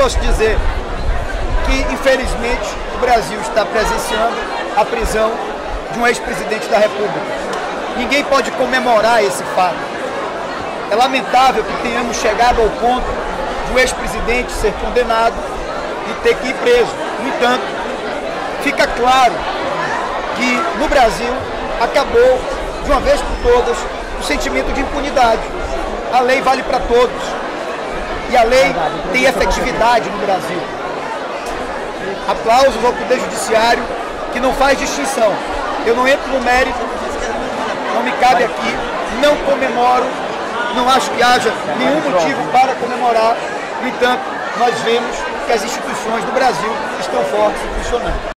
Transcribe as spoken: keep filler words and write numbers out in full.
posso dizer que, infelizmente, o Brasil está presenciando a prisão de um ex-presidente da República. Ninguém pode comemorar esse fato. É lamentável que tenhamos chegado ao ponto de um ex-presidente ser condenado e ter que ir preso. No entanto, fica claro que no Brasil acabou, de uma vez por todas, o sentimento de impunidade. A lei vale para todos. E a lei tem efetividade no Brasil. Aplausos ao Poder Judiciário, que não faz distinção. Eu não entro no mérito, não me cabe aqui, não comemoro, não acho que haja nenhum motivo para comemorar. No entanto, nós vemos que as instituições do Brasil estão fortes e funcionando.